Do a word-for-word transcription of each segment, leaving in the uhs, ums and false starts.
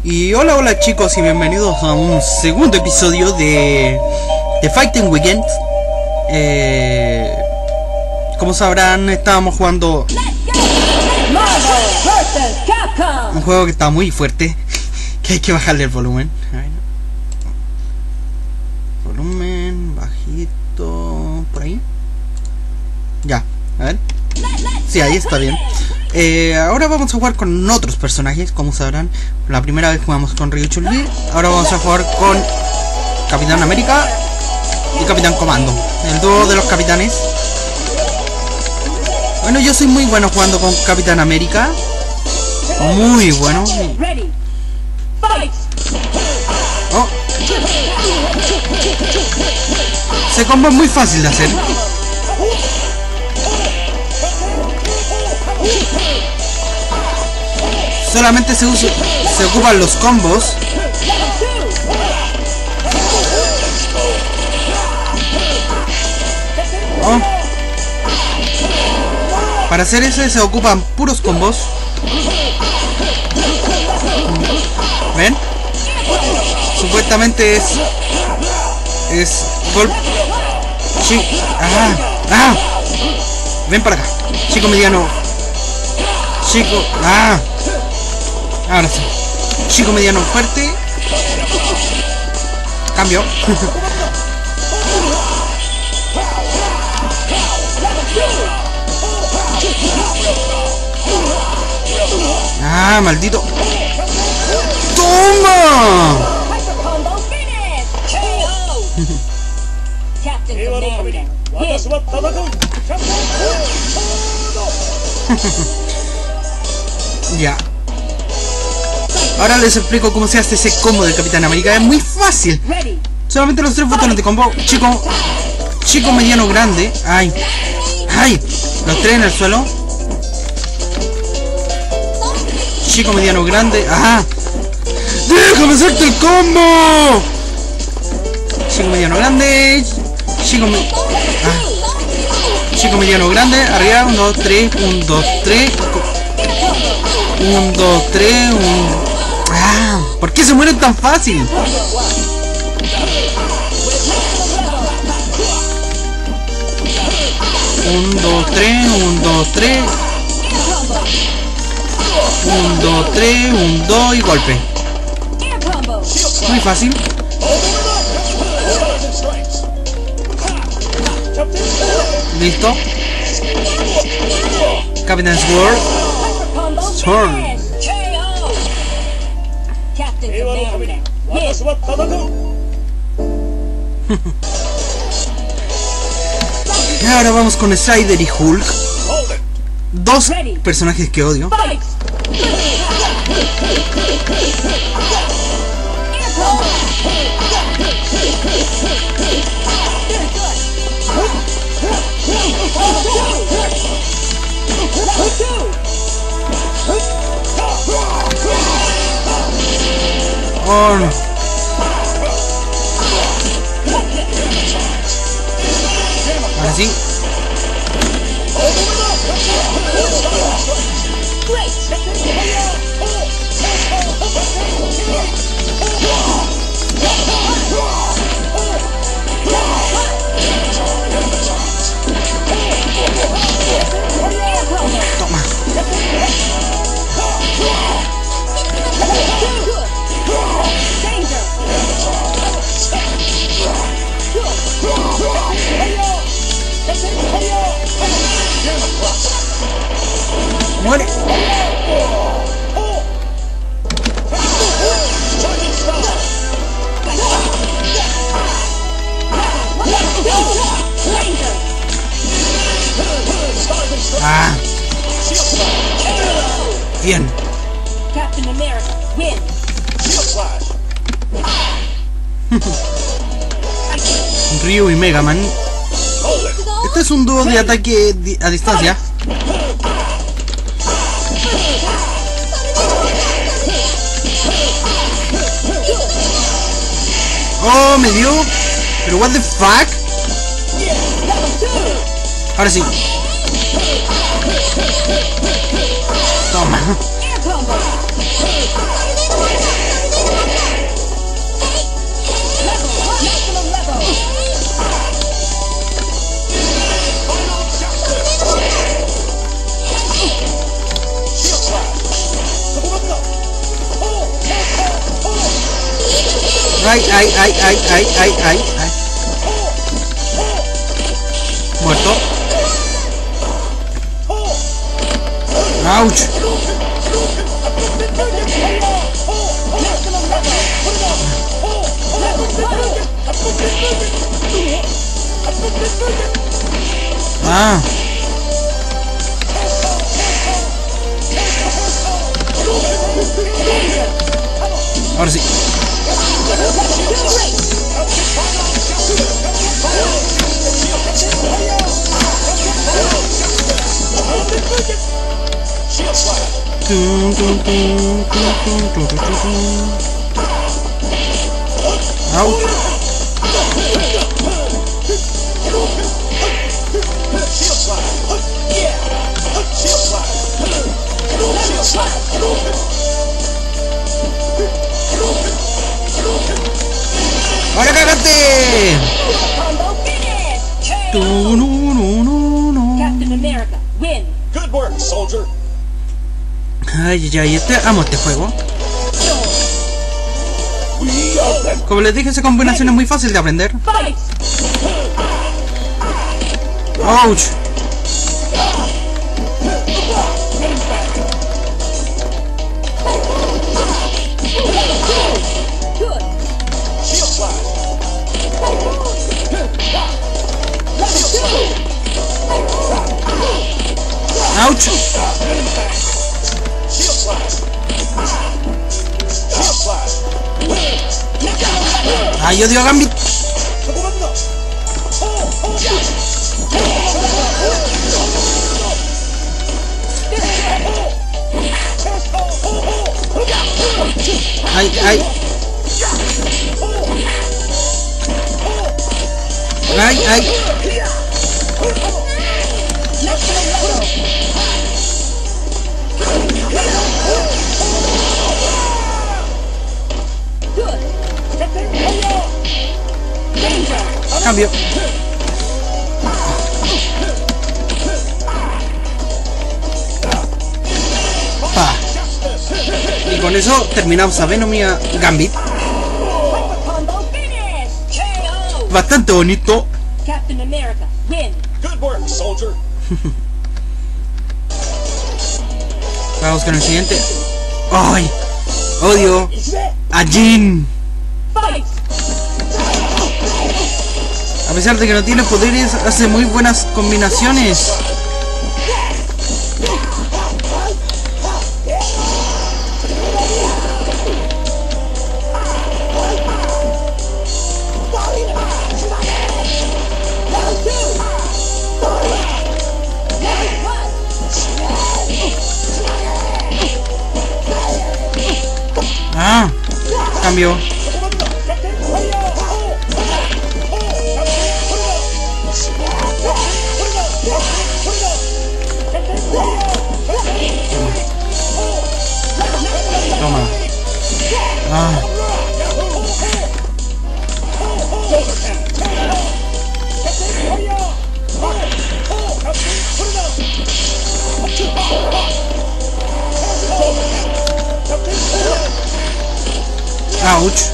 Y hola hola chicos y bienvenidos a un segundo episodio de, de Fighting Weekend. eh, Como sabrán, estábamos jugando un juego que está muy fuerte, que hay que bajarle el volumen. A ver. Volumen bajito, por ahí. Ya, a ver. Sí, ahí está bien. Eh, ahora vamos a jugar con otros personajes, como sabrán. La primera vez jugamos con Ryu Chun-Li. Ahora vamos a jugar con Capitán América y Capitán Comando, el dúo de los capitanes. Bueno, yo soy muy bueno jugando con Capitán América. Muy bueno. Oh. Ese combo es muy fácil de hacer. Solamente se usa, se ocupan los combos. Oh. Para hacer ese se ocupan puros combos. ¿Ven? Supuestamente es es golpe. Sí. Ah, ah. Ven para acá. Chico mediano. Chico. Ah. Ahora sí. Chico mediano fuerte. Cambio. Ah, maldito. ¡Toma! Ya. Ahora les explico cómo se hace ese combo del Capitán América. Es muy fácil. Solamente los tres botones de combo. Chico, chico, mediano, grande. Ay, ay. Los tres en el suelo. Chico, mediano, grande. Ajá. ¡Déjame hacerte el combo! Chico, mediano, grande. Chico, me... ah. Chico, mediano, grande. Arriba, uno, dos, tres. Un, dos, tres. Un, dos, tres. Un... Ah, ¿por qué se mueren tan fácil? Un, dos, tres. Un, dos, tres. Un, dos, tres. Un, dos y golpe. Muy fácil. Listo. Captain Sword. Sword. Y ahora vamos con Strider y Hulk. Dos personajes que odio. Oh, no. Ahora sí. Toma. Muere. Ah. Bien. Captain America win. Ryu y Mega Man. Este es un dúo de ataque di a distancia. Oh, me dio. Pero what the fuck. Ahora sí. Toma. Ay, ay, ay, ay, ay, ay, ay, ay. Muerto. Ouch. Ah. Ahora sí. Tum, tum, tum, tum, tum, tum, tum, tum. Ouch. ¡Vaya, cagaste! Tu, no, no, no, no. Captain America, win. Good work, soldier. Ay, ay, ay, este, amo este juego. Como les dije, esa combinación es muy fácil de aprender. Fight. Ouch. Good. Shield flash. Ouch. Shield flash. Shield flash. Ay, odio a Gambit. Ay, ay. Ay, ay. Cambio. Pa. Y con eso terminamos a Venom y a Gambit. Combo finish. K O. Bastante bonito. Captain America, win. Good work, soldier. Vamos con el siguiente. ¡Ay! Odio a Jean. Fight. A pesar de que no tiene poderes, hace muy buenas combinaciones. Ah, cambio. Toma. Ah. Ouch.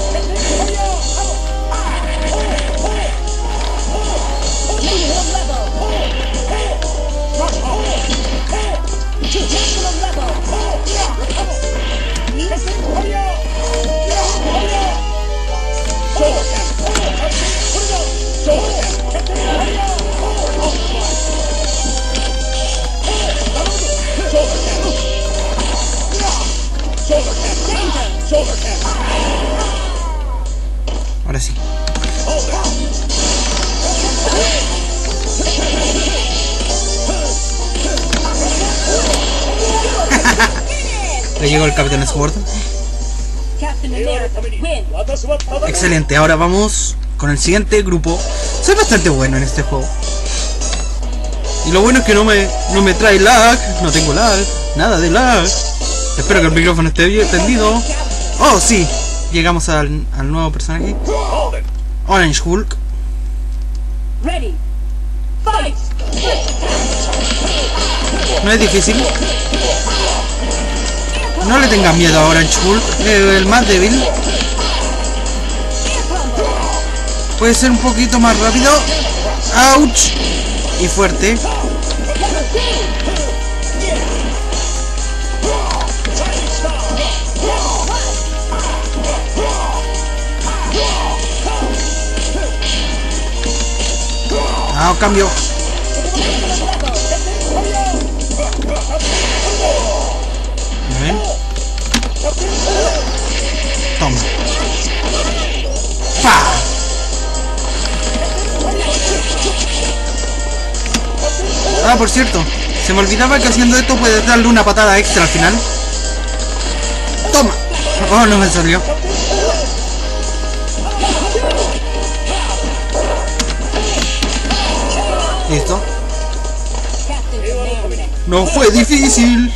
Ahora sí. Le llegó el Capitán Sword. Captain America, win. Excelente, ahora vamos con el siguiente grupo. Soy bastante bueno en este juego. Y lo bueno es que no me, no me trae lag. No tengo lag, nada de lag. Espero que el micrófono esté bien tendido. Oh, sí. Llegamos al, al nuevo personaje. Orange Hulk. Ready. Fight. No es difícil. No le tengas miedo a Orange Hulk. Es el más débil. Puede ser un poquito más rápido. ¡Auch! Y fuerte. Ah, cambio. ¿Ven? Toma. ¡Pah! Ah, por cierto, se me olvidaba que haciendo esto puedes darle una patada extra al final. ¡Toma! Oh, no me salió. Listo. No fue difícil.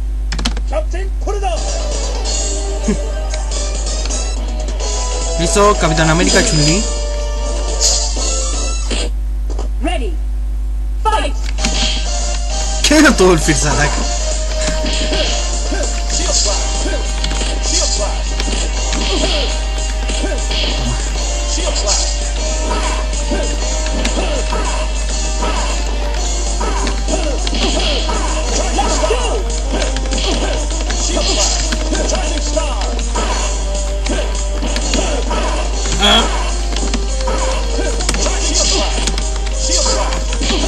Listo, Capitán América, Chun-Li. Ready. Fight. ¿Qué era todo el First Attack? Shield slash. Shield slash. Shield slash. Shield slash. Shining star. Ah. Shield slash. Shield slash.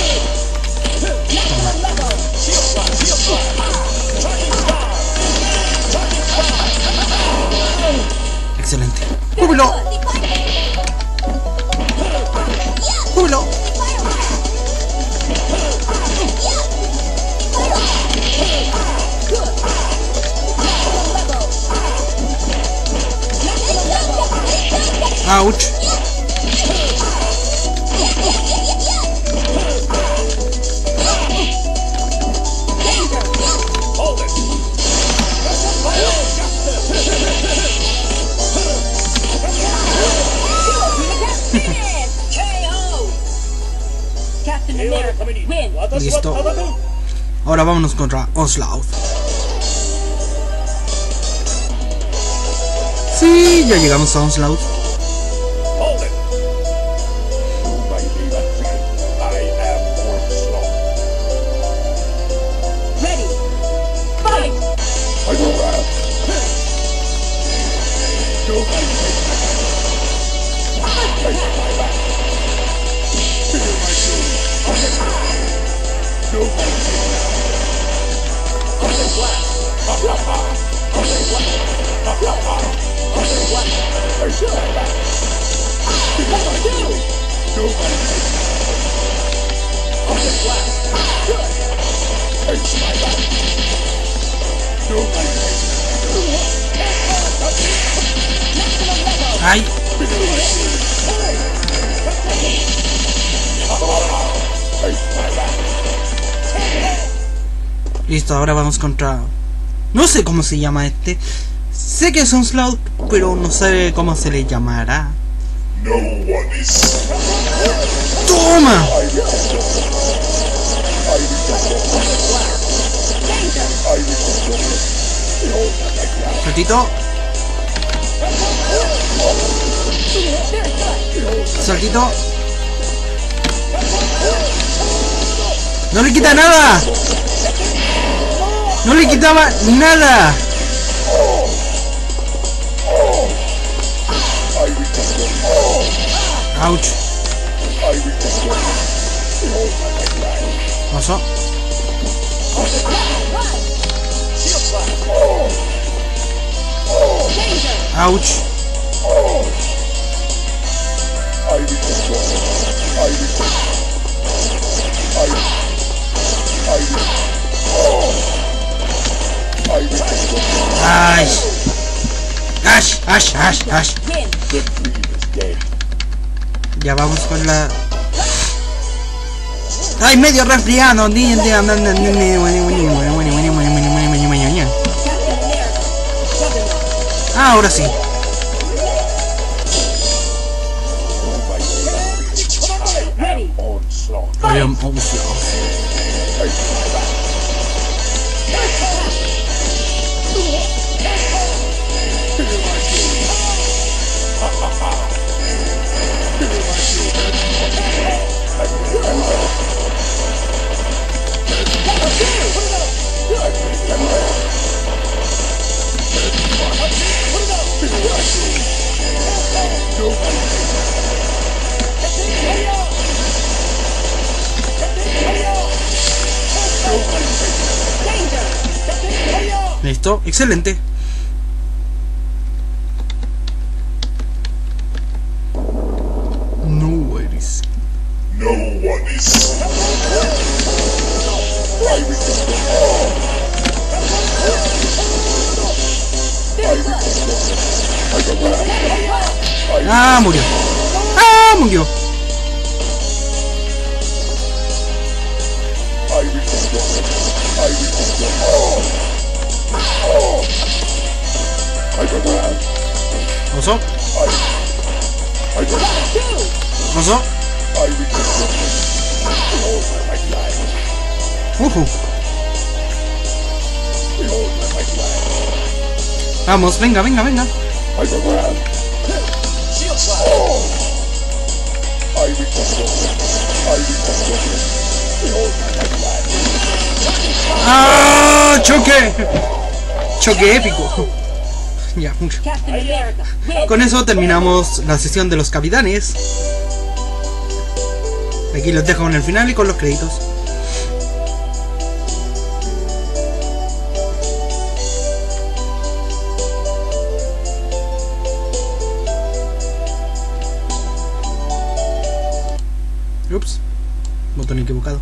Shield slash. Shield slash. Shining star. Shining star. Excelente. ¡Júbilo! ¡Júbilo! ¡Auch! Hold it. K O. Captain America, win. Listo. Ahora vámonos contra Onslaught. Sí, ya llegamos a Onslaught. Hold it. My name I am Onslaught. Ready. Fight. I will wrath. Nobody take my back. Feel my doom. Nobody take that. I'll say black. Ha ha ha. I'll say black. Ha ha ha. I'll say black. I should have back. Feel my doom. Nobody take that. I'll say black. Good. Takes my back. Nobody takes that. ¡Ay! Listo, ahora vamos contra... No sé cómo se llama este. Sé que es Onslaught, pero no sé cómo se le llamará. No one is. ¡Toma! Saltito. Saltito. ¡No le quita nada! ¡No le quitaba nada! ¡Auch! Pasó. ¡Auch! ¡Ay! ¡Ash! ¡Ash! ¡Ash! ¡Ash! Ya vamos con la... ¡Ay! Medio resfriado. Ah, ahora sí. I am Onslaught. Listo, excelente. No worries. No one is. I resist the law. I resist the law. I go back. Ah, murió. Ah, murió. I resist the law. I resist the law. I go back. Oso, I go back. oso. I resist the law. Behold my mighty life. Uhu. Behold my mighty life. Vamos, venga, venga, venga. I go back. Shield slash. I resist the law. I resist the law. Behold my mighty life. ¡Ah! ¡Choque! Choque épico. Ya, mucho. Captain America, win. Con eso terminamos la sesión de los capitanes. Aquí los dejo en el final y con los créditos. Ups, botón equivocado.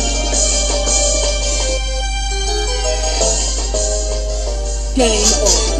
Game over.